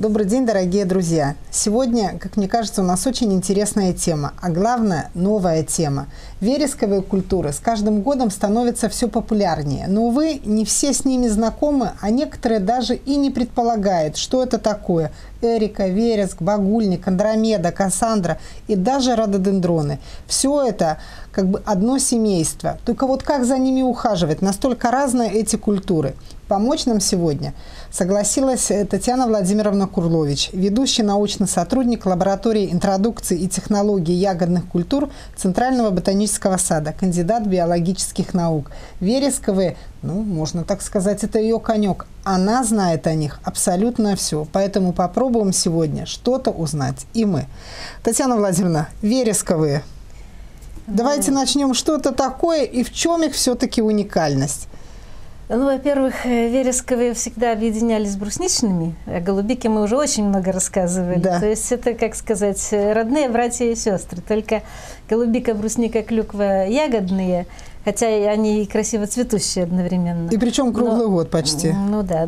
Добрый день, дорогие друзья! Сегодня, как мне кажется, у нас очень интересная тема, а главное – новая тема. Вересковые культуры с каждым годом становятся все популярнее, но, увы, не все с ними знакомы, а некоторые даже и не предполагают, что это такое. Эрика, вереск, багульник, андромеда, кассандра и даже рододендроны. Все это как бы одно семейство. Только вот как за ними ухаживать? Настолько разные эти культуры. Помочь нам сегодня согласилась Татьяна Владимировна Курлович, ведущий научный сотрудник лаборатории интродукции и технологий ягодных культур Центрального ботанического сада, кандидат биологических наук. Вересковые, можно так сказать, это ее конек. Она знает о них абсолютно все, поэтому попробуем сегодня что-то узнать и мы. Татьяна Владимировна, вересковые. Давайте начнем, что это такое и в чем их все-таки уникальность. Во-первых, вересковые всегда объединялись с брусничными, о голубике мы уже очень много рассказывали. Да. То есть это, как сказать, родные братья и сестры. Только голубика, брусника, клюква ягодные, хотя они и красиво цветущие одновременно. И причем круглый год почти. Да,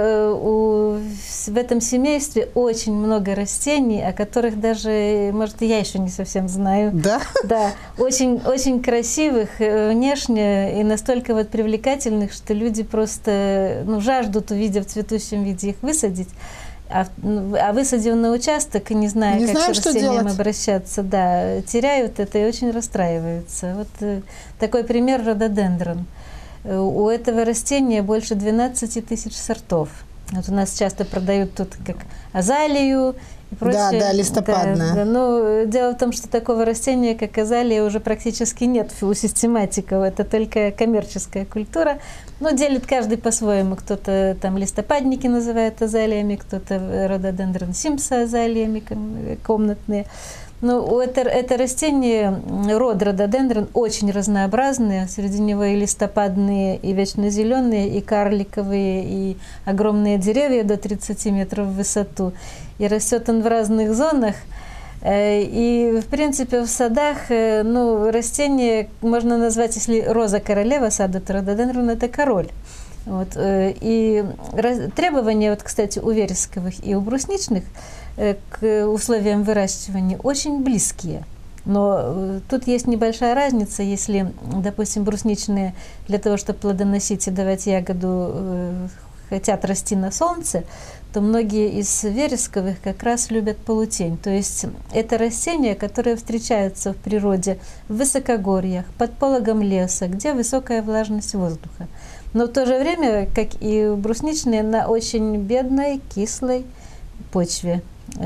но в этом семействе очень много растений, о которых даже, может, и я еще не совсем знаю. Да? Да, очень, очень красивых внешне и настолько вот привлекательных, что люди просто жаждут, увидев в цветущем виде, их высадить. А высадив на участок, не зная, как с растением обращаться, да, теряют это и очень расстраиваются. Вот такой пример рододендрон. У этого растения больше 12 тысяч сортов. Вот у нас часто продают тут как азалию и прочее. Да, листопадная. Да. Но дело в том, что такого растения, как азалия, уже практически нет у систематиков. Это только коммерческая культура. Но делит каждый по-своему. Кто-то там листопадники называет азалиями, кто-то рододендрон симпса азалиями комнатные. Но это растение, род рододендрон, очень разнообразные. Среди него и листопадные, и вечно зеленые, и карликовые, и огромные деревья до 30 метров в высоту. И растет он в разных зонах. И, в принципе, в садах, растение можно назвать, если роза королева сада, то рододендрон – это король. Вот. И требования, кстати, у вересковых и у брусничных к условиям выращивания очень близкие. Но тут есть небольшая разница, если, допустим, брусничные для того, чтобы плодоносить и давать ягоду, хотят расти на солнце, то многие из вересковых как раз любят полутень. То есть это растения, которые встречаются в природе в высокогорьях, под пологом леса, где высокая влажность воздуха. Но в то же время, как и брусничные, на очень бедной, кислой почве,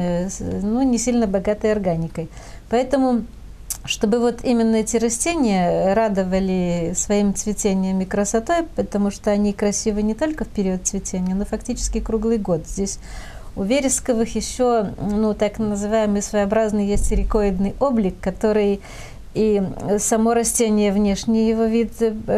не сильно богатой органикой. Поэтому, чтобы вот именно эти растения радовали своим цветением и красотой, потому что они красивы не только в период цветения, но фактически круглый год. Здесь у вересковых еще, так называемый своеобразный есть рикоидный облик, который и само растение, внешний его вид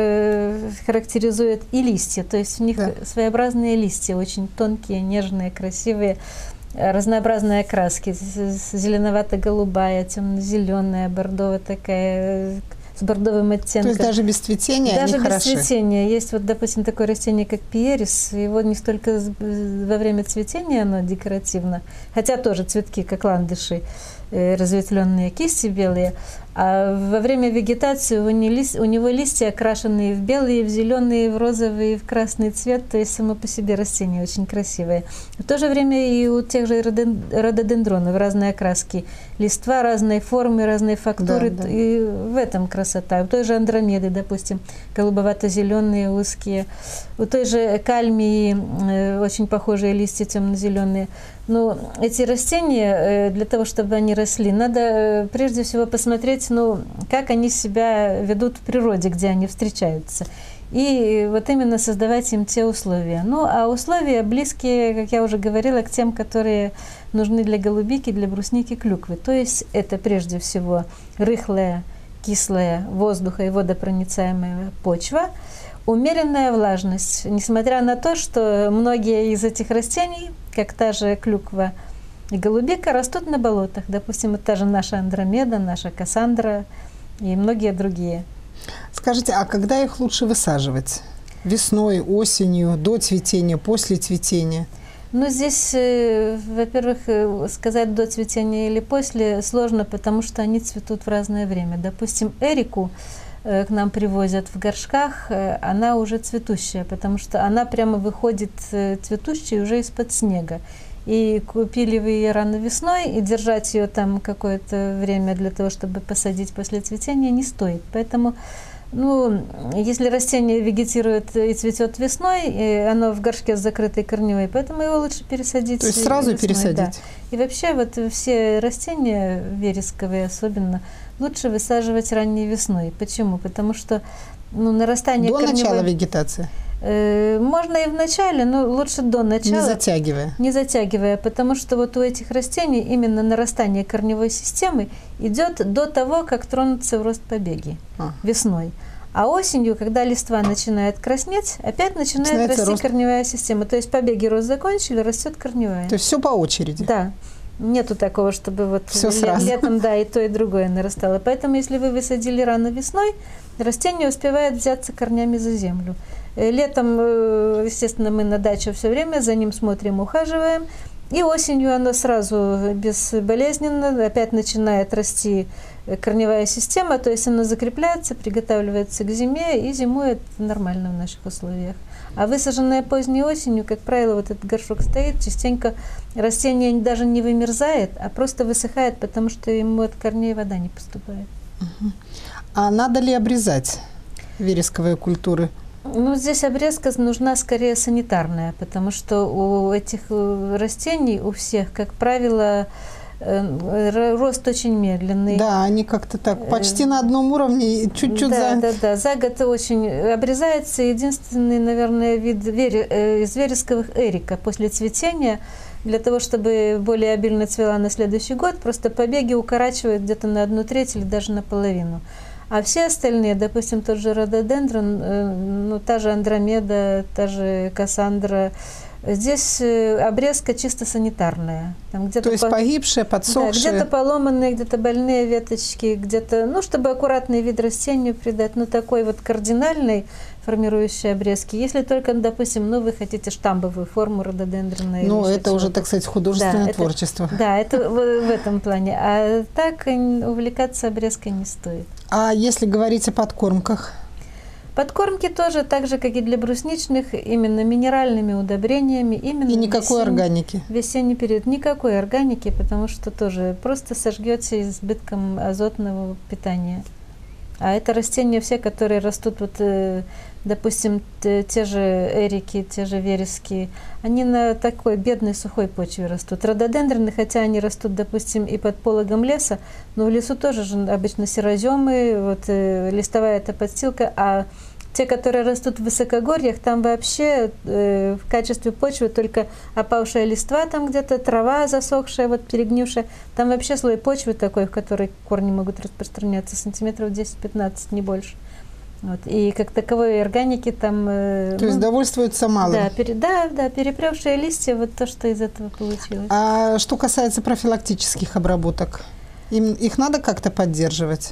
характеризует, и листья. То есть у них своеобразные листья, очень тонкие, нежные, красивые, разнообразные окраски, зеленовато-голубая, темно-зеленая, бордовая такая, с бордовым оттенком. То есть даже без цветения они хороши? Даже без цветения. Есть допустим, такое растение, как пиерис, его не столько во время цветения оно декоративно, хотя тоже цветки, как ландыши, разветвленные кисти белые, а во время вегетации у него листья окрашенные в белый, в зеленый, в розовый, в красный цвет, то есть само по себе растение очень красивое. В то же время и у тех же рододендронов разные окраски, листва разной формы, разной фактуры, да. И в этом красота. У той же андромеды, допустим, голубовато-зеленые, узкие, у той же кальмии очень похожие листья темно-зеленые. Но эти растения, для того, чтобы они росли, надо прежде всего посмотреть, как они себя ведут в природе, где они встречаются. И вот именно создавать им те условия. А условия близкие, как я уже говорила, к тем, которые нужны для голубики, для брусники, клюквы. То есть это прежде всего рыхлая, кислая, воздуха и водопроницаемая почва, умеренная влажность. Несмотря на то, что многие из этих растений, как та же клюква и голубика, растут на болотах. Допустим, это та же наша андромеда, наша кассандра и многие другие. Скажите, а когда их лучше высаживать? Весной, осенью, до цветения, после цветения? Ну, здесь, во-первых, сказать до цветения или после сложно, потому что они цветут в разное время. Допустим, эрику к нам привозят в горшках, она уже цветущая, потому что она прямо выходит цветущей уже из-под снега. И купили вы ее рано весной, и держать ее там какое-то время для того, чтобы посадить после цветения, не стоит. Поэтому, ну, если растение вегетирует и цветет весной, и оно в горшке с закрытой корневой, поэтому его лучше пересадить. То есть сразу весной, пересадить? Да. И вообще вот все растения вересковые особенно лучше высаживать ранней весной. Почему? Потому что нарастание до корневой... начала вегетации? Можно и в начале, но лучше до начала. Не затягивая? Не затягивая, потому что вот у этих растений именно нарастание корневой системы идет до того, как тронутся в рост побеги весной. А осенью, когда листва начинает краснеть, опять начинает расти корневая система. То есть побеги рост закончили, растет корневая. То есть все по очереди? Да. Нету такого, чтобы вот сразу. Летом, да, и то, и другое нарастало. Поэтому, если вы высадили рано весной, растение успевает взяться корнями за землю. Летом, естественно, мы на даче все время за ним смотрим, ухаживаем. И осенью оно сразу безболезненно опять начинает расти корневая система, то есть оно закрепляется, приготавливается к зиме и зимует нормально в наших условиях. А высаженное поздней осенью, как правило, вот этот горшок стоит, частенько растение даже не вымерзает, а просто высыхает, потому что ему от корней вода не поступает. А надо ли обрезать вересковые культуры? Ну, здесь обрезка нужна скорее санитарная, потому что у этих растений, у всех, как правило, рост очень медленный. Да, они как-то так почти на одном уровне, чуть-чуть Да, за год очень обрезается. Единственный, наверное, вид из вересковых эрика после цветения, для того, чтобы более обильно цвела на следующий год, просто побеги укорачивают где-то на 1/3 или даже наполовину. А все остальные, допустим, тот же рододендрон, та же андромеда, та же кассандра, здесь обрезка чисто санитарная. Там где-то то есть погибшие, подсохшие? Да, где-то поломанные, где-то больные веточки, где-то, чтобы аккуратный вид растению придать, такой вот кардинальной формирующей обрезки. Если только, допустим, вы хотите штамбовую форму рододендрона. Это уже, так сказать, художественное творчество. Да, это в этом плане. А так увлекаться обрезкой не стоит. А если говорить о подкормках? Подкормки тоже, так же, как и для брусничных, именно минеральными удобрениями. Именно и никакой органики? В весенний период никакой органики, потому что тоже просто сожгете избытком азотного питания. А это растения все, которые растут, допустим, те же эрики, те же верески, они на такой бедной сухой почве растут. Рододендроны, хотя они растут, допустим, и под пологом леса, но в лесу тоже же обычно сероземы, листовая эта подстилка, а те, которые растут в высокогорьях, там вообще в качестве почвы только опавшая листва, там где-то трава засохшая, перегнившая. Там вообще слой почвы такой, в который корни могут распространяться сантиметров 10-15, не больше. И как таковой органики там... То есть довольствуются малым? Да, перепревшие листья, то, что из этого получилось. А что касается профилактических обработок? Их надо как-то поддерживать?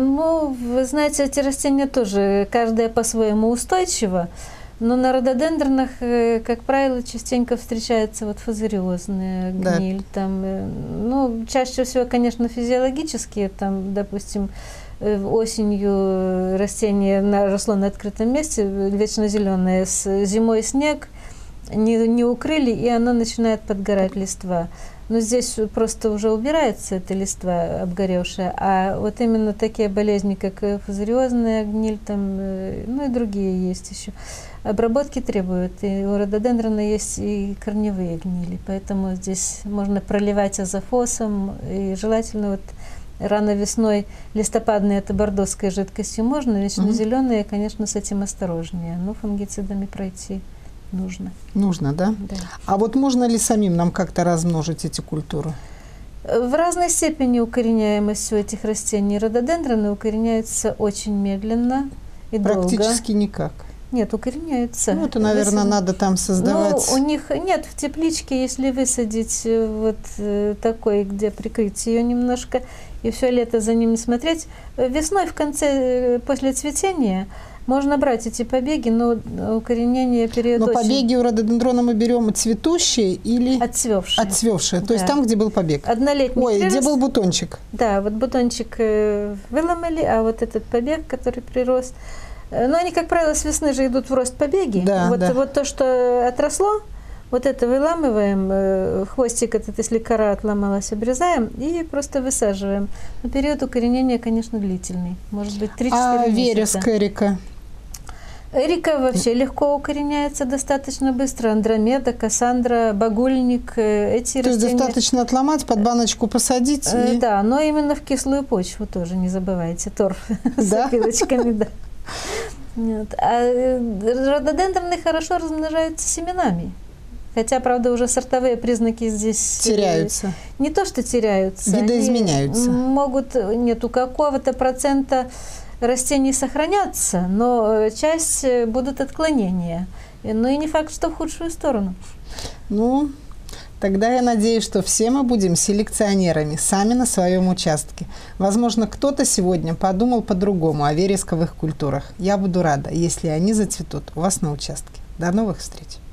Вы знаете, эти растения тоже, каждое по-своему устойчиво, но на рододендронах, как правило, частенько встречается фузариозная гниль. Да. Там, чаще всего, конечно, физиологические, там, допустим, осенью растение росло на открытом месте, вечно зеленое, с зимой снег, не укрыли, и оно начинает подгорать листва. Но здесь просто уже убирается эта листва обгоревшая, а именно такие болезни, как фузариозная гниль, там, и другие есть еще, обработки требуют. И у рододендрона есть и корневые гнили, поэтому здесь можно проливать азофосом, и желательно рано весной листопадные это бордоской жидкостью можно, вечно зеленые, конечно, с этим осторожнее, но фунгицидами пройти нужно. Нужно, да? Да. А можно ли самим нам как-то размножить эти культуры? В разной степени укореняемость у этих растений. Рододендроны укореняются очень медленно и долго. Практически никак. Нет, укореняются. Это, наверное, надо там создавать. У них нет в тепличке, если высадить такой, где прикрыть ее немножко, и все лето за ними смотреть. Весной в конце, после цветения, Можно брать эти побеги, но укоренение период Но очень... побеги у рододендрона мы берем цветущие или Отцвевшие. Отцвевшие, то Да. есть там, где был побег. Однолетний Ой, прирост. где был бутончик. Да, вот бутончик выломали, а вот этот побег, который прирос, но они, как правило, с весны же идут в рост побеги. Да, вот, да. вот то, что отросло, вот это выламываем, хвостик этот, если кора отломалась, обрезаем и просто высаживаем. Но период укоренения, конечно, длительный. Может быть, 3-4 А месяца. вереск, эрика? Эрика вообще легко укореняется достаточно быстро. Андромеда, Кассандра, багульник, эти То есть растения... достаточно отломать, под баночку посадить? И... Да, но именно в кислую почву тоже не забывайте. Торф с Да? опилочками, да. Вот. А рододендроны хорошо размножаются семенами. Хотя, правда, уже сортовые признаки здесь... Теряются. Не то, что теряются. Видоизменяются. Они могут... Нет, у какого-то процента растений сохранятся, но часть будут отклонения. Но и не факт, что в худшую сторону. Ну, тогда я надеюсь, что все мы будем селекционерами, сами на своем участке. Возможно, кто-то сегодня подумал по-другому о вересковых культурах. Я буду рада, если они зацветут у вас на участке. До новых встреч!